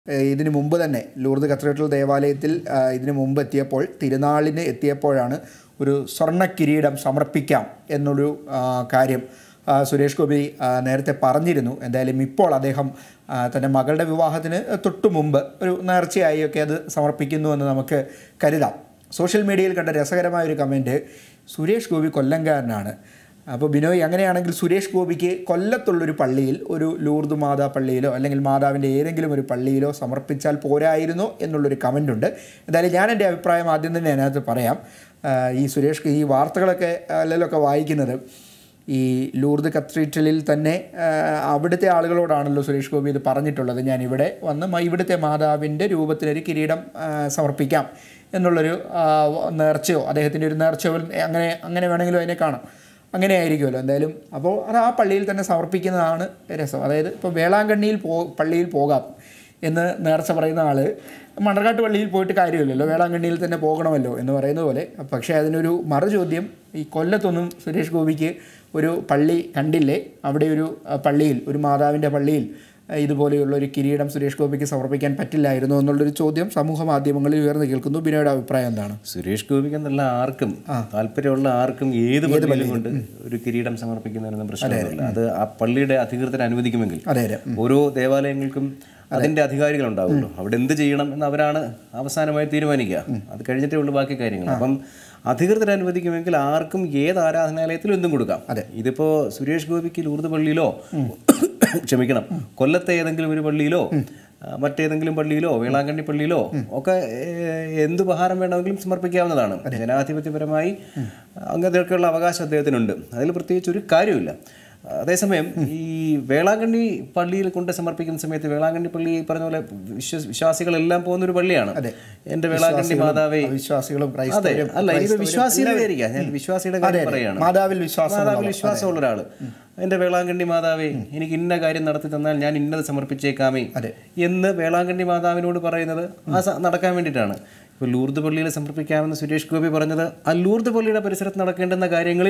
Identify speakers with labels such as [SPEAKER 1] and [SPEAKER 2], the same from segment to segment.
[SPEAKER 1] ഇതിനു മുമ്പ് തന്നെ ലൂർദ് കത്തീഡ്രൽ ദേവാലയത്തിൽ ഇതിനു മുമ്പ് എത്തിയപ്പോൾ തിരുനാളിന് എത്തിയപ്പോഴാണ് ഒരു സ്വർണ്ണ കിരീടം സമർപ്പിക്കാം എന്നൊരു കാര്യം സുരേഷ് ഗോപി നേരത്തെ പറഞ്ഞിരുന്നു. എന്തായാലും ഇപ്പോൾ അദ്ദേഹം തൻ്റെ മകളുടെ വിവാഹത്തിന് തൊട്ടു മുമ്പ് ഒരു നേർച്ചയായൊക്കെ അത് സമർപ്പിക്കുന്നുവെന്ന് നമുക്ക് കരുതാം. സോഷ്യൽ മീഡിയയിൽ കണ്ട രസകരമായൊരു കമൻറ്റ്, സുരേഷ് ഗോപി കൊല്ലംകാരനാണ്. അപ്പോൾ ബിനോയ്, അങ്ങനെയാണെങ്കിൽ സുരേഷ് ഗോപിക്ക് കൊല്ലത്തുള്ളൊരു പള്ളിയിൽ ഒരു ലൂർദ് മാതാ പള്ളിയിലോ അല്ലെങ്കിൽ മാതാവിൻ്റെ ഏതെങ്കിലും ഒരു പള്ളിയിലോ സമർപ്പിച്ചാൽ പോരായിരുന്നോ എന്നുള്ളൊരു കമൻറ്റുണ്ട്. എന്തായാലും ഞാൻ എൻ്റെ അഭിപ്രായം ആദ്യം തന്നെ അതിനകത്ത് പറയാം. ഈ വാർത്തകളൊക്കെ അല്ലെങ്കിലൊക്കെ വായിക്കുന്നത് ഈ ലൂർദ് കത്തീഡ്രലിൽ തന്നെ അവിടുത്തെ ആളുകളോടാണല്ലോ സുരേഷ് ഗോപി ഇത് പറഞ്ഞിട്ടുള്ളത്. ഞാൻ ഇവിടെ വന്ന് ഇവിടുത്തെ മാതാവിൻ്റെ രൂപത്തിലൊരു കിരീടം സമർപ്പിക്കാം എന്നുള്ളൊരു നേർച്ചയോ അദ്ദേഹത്തിൻ്റെ ഒരു നേർച്ചയോ അങ്ങനെ വേണമെങ്കിലും അതിനെ കാണാം. അങ്ങനെ ആയിരിക്കുമല്ലോ എന്തായാലും. അപ്പോൾ അത് ആ പള്ളിയിൽ തന്നെ സമർപ്പിക്കുന്നതാണ് രസം. അതായത് ഇപ്പോൾ വേളാങ്കണ്ണിയിൽ പള്ളിയിൽ പോകാം എന്ന് നേർച്ച പറയുന്ന ആൾ മണ്ണർക്കാട്ട് പള്ളിയിൽ പോയിട്ട് കാര്യമില്ലല്ലോ, വേളാങ്കണ്ണിയിൽ തന്നെ പോകണമല്ലോ എന്ന് പറയുന്ന പോലെ. പക്ഷേ അതിനൊരു മറുചോദ്യം, ഈ കൊല്ലത്തൊന്നും സുരേഷ് ഗോപിക്ക് ഒരു പള്ളി കണ്ടില്ലേ? അവിടെ ഒരു പള്ളിയിൽ, ഒരു മാതാവിൻ്റെ പള്ളിയിൽ ഇതുപോലെയുള്ള ഒരു കിരീടം സുരേഷ് ഗോപിക്ക് സമർപ്പിക്കാൻ പറ്റില്ലായിരുന്നു എന്നുള്ളൊരു ചോദ്യം സമൂഹ മാധ്യമങ്ങളിൽ ഉയർന്നു കേൾക്കുന്നു. ബിനോയുടെ അഭിപ്രായം എന്താണ്?
[SPEAKER 2] സുരേഷ് ഗോപിക്ക് എന്നല്ല, ആർക്കും താല്പര്യമുള്ള ആർക്കും ഏത് പള്ളിയിലും കൊണ്ട് ഒരു കിരീടം സമർപ്പിക്കുന്നതിനൊന്നും പ്രശ്നമില്ല. അത് ആ പള്ളിയുടെ അധികൃതർ അനുവദിക്കുമെങ്കിൽ. ഓരോ ദേവാലയങ്ങൾക്കും അതിൻ്റെ അധികാരികളുണ്ടാവുമല്ലോ, അവിടെ എന്ത് ചെയ്യണം എന്ന് അവരാണ് അവസാനമായി തീരുമാനിക്കുക. അത് കഴിഞ്ഞിട്ടേ ഉള്ളൂ ബാക്കി കാര്യങ്ങൾ. അപ്പം അധികൃതർ അനുവദിക്കുമെങ്കിൽ ആർക്കും ഏത് ആരാധനാലയത്തിലും എന്തും കൊടുക്കാം. ഇതിപ്പോൾ സുരേഷ് ഗോപിക്ക് ലൂർദ് പള്ളിയിലോ ക്ഷമിക്കണം കൊല്ലത്തെ ഏതെങ്കിലും ഒരു പള്ളിയിലോ മറ്റേതെങ്കിലും പള്ളിയിലോ വേളാങ്കണ്ണി പള്ളിയിലോ ഒക്കെ എന്ത് ഉപഹാരം വേണമെങ്കിലും സമർപ്പിക്കാവുന്നതാണ്. ജനാധിപത്യപരമായി അങ്ങനെയൊക്കെയുള്ള അവകാശം അദ്ദേഹത്തിനുണ്ട്. അതിൽ പ്രത്യേകിച്ച് ഒരു കാര്യമില്ല. അതേസമയം ഈ വേളാങ്കണ്ണി പള്ളിയിൽ കൊണ്ട് സമർപ്പിക്കുന്ന സമയത്ത്, വേളാങ്കണ്ണി പള്ളി പറഞ്ഞ പോലെ വിശ്വാസികളെല്ലാം പോകുന്നൊരു പള്ളിയാണ്. എൻ്റെ വേളാങ്കണ്ണി മാതാവേ,
[SPEAKER 1] വിശ്വാസികളും
[SPEAKER 2] അല്ല ഇത് വിശ്വാസിയുടെ കാര്യമില്ല, ഞാൻ വിശ്വാസിയുടെ കാര്യം പറയാണ്. മാതാവിൽ വിശ്വാസമുള്ള ഒരാൾ, എൻ്റെ വേളാങ്കണ്ണി മാതാവേ എനിക്ക് ഇന്ന കാര്യം നടത്തി തന്നാൽ ഞാൻ ഇന്നത് സമർപ്പിച്ചേക്കാമേ എന്ന് വേളാങ്കണ്ണി മാതാവിനോട് പറയുന്നത് നടക്കാൻ വേണ്ടിയിട്ടാണ്. ഇപ്പോൾ ലൂർദ് പള്ളിയിൽ സമർപ്പിക്കാമെന്ന് സുരേഷ് ഗോപി പറഞ്ഞത് ആ ലൂർദ് പള്ളിയുടെ പരിസരത്ത് നടക്കേണ്ടുന്ന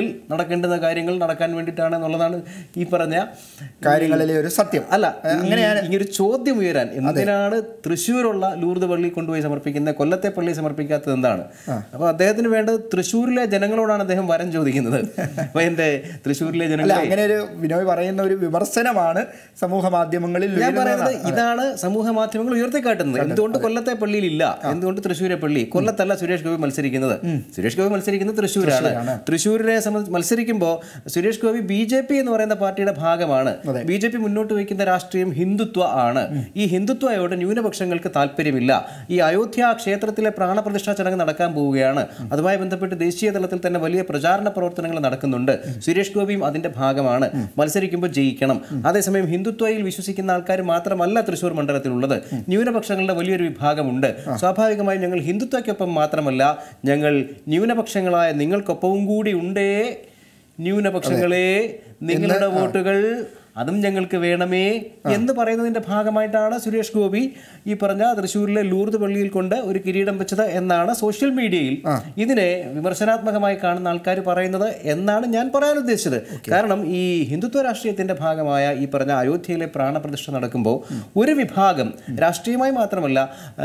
[SPEAKER 2] കാര്യങ്ങൾ നടക്കാൻ വേണ്ടിയിട്ടാണ് എന്നുള്ളതാണ് ഈ പറഞ്ഞ കാര്യങ്ങളിലെ ഒരു സത്യം. അല്ല, അങ്ങനെയാണ് ഇങ്ങനൊരു ചോദ്യം ഉയരാൻ, എന്തിനാണ് തൃശ്ശൂരുള്ള ലൂർദ് പള്ളി കൊണ്ടുപോയി സമർപ്പിക്കുന്നത്, കൊല്ലത്തെ പള്ളി സമർപ്പിക്കാത്തത് എന്താണ്? അപ്പോൾ അദ്ദേഹത്തിന് വേണ്ടത് തൃശ്ശൂരിലെ ജനങ്ങളോടാണ് അദ്ദേഹം വരം ചോദിക്കുന്നത്. അപ്പോൾ എൻ്റെ തൃശ്ശൂരിലെ ജനങ്ങൾ,
[SPEAKER 1] അങ്ങനെ ഒരു ബിനോയ് പറയുന്ന ഒരു വിമർശനമാണ് സമൂഹ മാധ്യമങ്ങളിൽ
[SPEAKER 2] ഞാൻ പറയുന്നത്. ഇതാണ് സമൂഹ മാധ്യമങ്ങൾ ഉയർത്തിക്കാട്ടുന്നത്. എന്തുകൊണ്ട് കൊല്ലത്തെ പള്ളിയിലില്ല, എന്തുകൊണ്ട് തൃശ്ശൂരെ പള്ളി? കൊല്ലത്തല്ല സുരേഷ് ഗോപി മത്സരിക്കുന്നത്. സുരേഷ് ഗോപി മത്സരിക്കുന്നത് തൃശ്ശൂരാണ്. തൃശ്ശൂരിനെ മത്സരിക്കുമ്പോൾ സുരേഷ് ഗോപി BJP എന്ന് പറയുന്ന പാർട്ടിയുടെ ഭാഗമാണ്. BJP മുന്നോട്ട് വയ്ക്കുന്ന രാഷ്ട്രീയം ഹിന്ദുത്വ ആണ്. ഈ ഹിന്ദുത്വയോട് ന്യൂനപക്ഷങ്ങൾക്ക് താല്പര്യമില്ല. ഈ അയോധ്യ ക്ഷേത്രത്തിലെ പ്രാണപ്രതിഷ്ഠാ ചടങ്ങ് നടക്കാൻ പോവുകയാണ്. അതുമായി ബന്ധപ്പെട്ട് ദേശീയ തലത്തിൽ തന്നെ വലിയ പ്രചാരണ പ്രവർത്തനങ്ങൾ നടക്കുന്നുണ്ട്. സുരേഷ് ഗോപിയും അതിന്റെ ഭാഗമാണ്. മത്സരിക്കുമ്പോൾ ജയിക്കണം. അതേസമയം ഹിന്ദുത്വയിൽ വിശ്വസിക്കുന്ന ആൾക്കാർ മാത്രമല്ല തൃശ്ശൂർ മണ്ഡലത്തിലുള്ളത്, ന്യൂനപക്ഷങ്ങളുടെ വലിയൊരു വിഭാഗമുണ്ട്. സ്വാഭാവികമായും ഞങ്ങൾ ഹിന്ദുത്വയ്ക്കൊപ്പം മാത്രമല്ല, ഞങ്ങൾ ന്യൂനപക്ഷങ്ങളായ നിങ്ങൾക്കൊപ്പവും കൂടി ഉണ്ടേ. ന്യൂനപക്ഷങ്ങളെ, നിങ്ങളുടെ വോട്ടുകൾ അതും ഞങ്ങൾക്ക് വേണമേ എന്ന് പറയുന്നതിൻ്റെ ഭാഗമായിട്ടാണ് സുരേഷ് ഗോപി ഈ പറഞ്ഞ തൃശ്ശൂരിലെ ലൂർദ് പള്ളിയിൽ കൊണ്ട് ഒരു കിരീടം വെച്ചത് എന്നാണ് സോഷ്യൽ മീഡിയയിൽ ഇതിനെ വിമർശനാത്മകമായി കാണുന്ന ആൾക്കാർ പറയുന്നത് എന്നാണ് ഞാൻ പറയാൻ ഉദ്ദേശിച്ചത്. കാരണം ഈ ഹിന്ദുത്വ രാഷ്ട്രീയത്തിൻ്റെ ഭാഗമായ ഈ പറഞ്ഞ അയോധ്യയിലെ പ്രാണപ്രതിഷ്ഠ നടക്കുമ്പോൾ ഒരു വിഭാഗം, രാഷ്ട്രീയമായി മാത്രമല്ല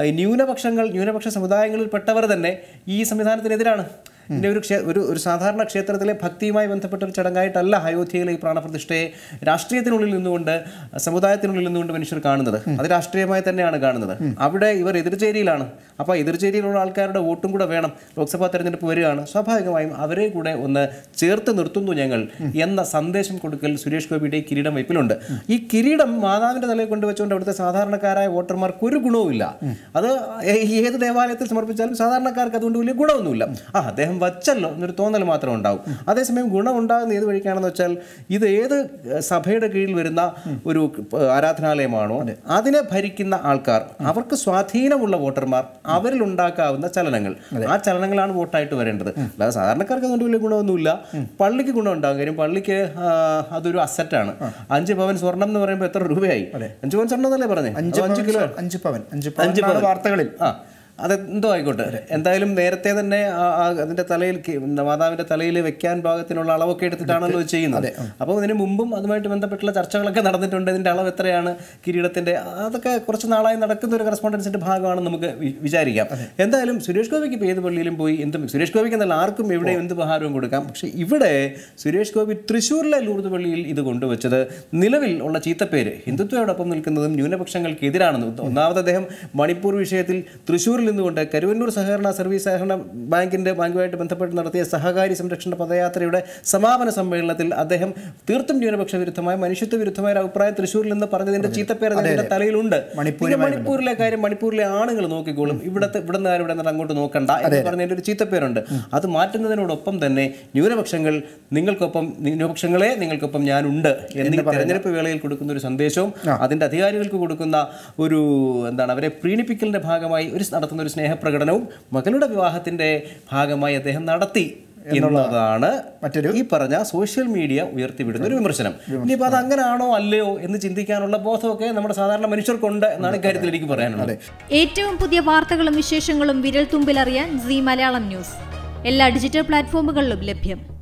[SPEAKER 2] ന്യൂനപക്ഷ സമുദായങ്ങളിൽപ്പെട്ടവർ തന്നെ ഈ സംവിധാനത്തിനെതിരാണ്. ഇതിൻ്റെ ഒരു സാധാരണ ക്ഷേത്രത്തിലെ ഭക്തിയുമായി ബന്ധപ്പെട്ട ഒരു ചടങ്ങായിട്ടല്ല അയോധ്യയിലെ ഈ പ്രാണപ്രതിഷ്ഠയെ രാഷ്ട്രീയത്തിനുള്ളിൽ നിന്നുകൊണ്ട്, സമുദായത്തിനുള്ളിൽ നിന്നുകൊണ്ട് മനുഷ്യർ കാണുന്നത്. അത് രാഷ്ട്രീയമായി തന്നെയാണ് കാണുന്നത്. അവിടെ ഇവർ എതിർചേരിയിലാണ്. അപ്പോൾ എതിർചേരിയിലുള്ള ആൾക്കാരുടെ വോട്ടും കൂടെ വേണം. ലോക്സഭാ തെരഞ്ഞെടുപ്പ് വരികയാണ്. സ്വാഭാവികമായും അവരെ കൂടെ ഒന്ന് ചേർത്ത് നിർത്തുന്നു ഞങ്ങൾ എന്ന സന്ദേശം കൊടുക്കൽ സുരേഷ് ഗോപിയുടെ കിരീടം വയ്പ്പിലുണ്ട്. ഈ കിരീടം മാതാവിൻ്റെ തലയിൽ കൊണ്ടുവച്ചുകൊണ്ട് അവിടുത്തെ സാധാരണക്കാരായ വോട്ടർമാർക്ക് ഒരു ഗുണവുമില്ല. അത് ഏത് ദേവാലയത്തിൽ സമർപ്പിച്ചാലും സാധാരണക്കാർക്ക് അതുകൊണ്ട് വലിയ ഗുണമൊന്നുമില്ല. അദ്ദേഹം വച്ചല്ലോ എന്നൊരു തോന്നൽ മാത്രം ഉണ്ടാവും. അതേസമയം ഗുണം ഉണ്ടാകുന്ന ഏത് വഴിക്കാണെന്ന് വെച്ചാൽ, ഇത് ഏത് സഭയുടെ കീഴിൽ വരുന്ന ഒരു ആരാധനാലയമാണോ അതിനെ ഭരിക്കുന്ന ആൾക്കാർ, അവർക്ക് സ്വാധീനമുള്ള വോട്ടർമാർ, അവരിൽ ഉണ്ടാക്കാവുന്ന ചലനങ്ങൾ, ആ ചലനങ്ങളാണ് വോട്ടായിട്ട് വരേണ്ടത്. അല്ലാതെ സാധാരണക്കാർക്ക് അതുകൊണ്ട് വലിയ ഗുണമൊന്നുമില്ല. പള്ളിക്ക് ഗുണം ഉണ്ടാകും. കാര്യം പള്ളിക്ക് അതൊരു അസറ്റാണ്. 5 പവൻ സ്വർണം എന്ന് പറയുമ്പോൾ എത്ര രൂപയായി? 5 പവൻ സ്വർണം എന്നല്ലേ പറഞ്ഞേ? 5 കിലോ 5 പവൻ വാർത്തകളിൽ അതെന്തോ ആയിക്കോട്ടെ, എന്തായാലും നേരത്തെ തന്നെ അതിൻ്റെ തലയിൽ മാതാവിൻ്റെ തലയിൽ വെക്കാൻ പാകത്തിനുള്ള അളവൊക്കെ എടുത്തിട്ടാണല്ലോ ചെയ്യുന്നത്. അപ്പോൾ ഇതിന് മുമ്പും അതുമായിട്ട് ബന്ധപ്പെട്ടുള്ള ചർച്ചകളൊക്കെ നടന്നിട്ടുണ്ട്. ഇതിൻ്റെ അളവ് എത്രയാണ് കിരീടത്തിൻ്റെ, അതൊക്കെ കുറച്ച് നാളായി നടക്കുന്ന ഒരു കറസ്പോണ്ടൻസിൻ്റെ ഭാഗമാണെന്ന് നമുക്ക് വിചാരിക്കാം. എന്തായാലും സുരേഷ് ഗോപിക്ക് ഇപ്പോൾ ഏത് പള്ളിയിലും പോയി സുരേഷ് ഗോപിക്ക് എന്നല്ല ആർക്കും എവിടെ എന്ത് ഉപഹാരവും കൊടുക്കാം. പക്ഷേ ഇവിടെ സുരേഷ് ഗോപി തൃശ്ശൂരിലെ ലൂർദ് പള്ളിയിൽ ഇത് കൊണ്ടുവച്ചത് നിലവിൽ ഉള്ള ചീത്തപ്പേര് ഹിന്ദുത്വയോടൊപ്പം നിൽക്കുന്നതും ന്യൂനപക്ഷങ്ങൾക്ക് എതിരാണെന്ന്. ഒന്നാമത് അദ്ദേഹം മണിപ്പൂർ വിഷയത്തിൽ തൃശ്ശൂരിൽ നിന്നുകൊണ്ട് കരുവന്നൂർ സഹകരണ ബാങ്കുമായിട്ട് ബന്ധപ്പെട്ട് നടത്തിയ സഹകാരി സംരക്ഷണ പദയാത്രയുടെ സമാപന സമ്മേളനത്തിൽ അദ്ദേഹം തീർത്തും ന്യൂനപക്ഷ വിരുദ്ധമായ മനുഷ്യത്വ വിരുദ്ധമായ ഒരു അഭിപ്രായം തൃശ്ശൂരിൽ നിന്ന് പറഞ്ഞതിന്റെ ചീത്തപ്പേര് അദ്ദേഹത്തിന്റെ തലയിലുണ്ട്. മണിപ്പൂരിലെ കാര്യം മണിപ്പൂരിലെ ആണുങ്ങൾ നോക്കിക്കോളും, ഇവിടെ നിന്ന് അങ്ങോട്ട് നോക്കണ്ട എന്ന് പറഞ്ഞതിന്റെ ഒരു ചീത്തപ്പേരുണ്ട്. അത് മാറ്റുന്നതിനോടൊപ്പം തന്നെ ന്യൂനപക്ഷങ്ങളെ നിങ്ങൾക്കൊപ്പം ഞാനുണ്ട് എന്നീ തെരഞ്ഞെടുപ്പ് വേളയിൽ കൊടുക്കുന്ന ഒരു സന്ദേശവും അതിന്റെ അധികാരികൾക്ക് കൊടുക്കുന്ന ഒരു അവരെ പ്രീണിപ്പിക്കലിന്റെ ഭാഗമായി നടത്തുന്ന ഒരു സ്നേഹപ്രകടനവും മകളുടെ വിവാഹത്തിന്റെ ഭാഗമായി അദ്ദേഹം നടത്തി എന്നുള്ളതാണ് മറ്റൊരു ഈ പറഞ്ഞ സോഷ്യൽ മീഡിയ ഉയർത്തിവിടുന്ന ഒരു വിമർശനം. ഇനിയിപ്പോൾ അത് അങ്ങനെയാണോ അല്ലയോ എന്ന് ചിന്തിക്കാനുള്ള ബോധമൊക്കെ നമ്മുടെ സാധാരണ മനുഷ്യർക്കുണ്ട് എന്നാണ് ഇക്കാര്യത്തിൽ എനിക്ക് പറയാനുള്ളത്.
[SPEAKER 3] ഏറ്റവും പുതിയ വാർത്തകളും വിശേഷങ്ങളും വിരൽ തുമ്പിലറിയാൻ സീ മലയാളം ന്യൂസ് എല്ലാ ഡിജിറ്റൽ പ്ലാറ്റ്ഫോമുകളിലും ലഭ്യം.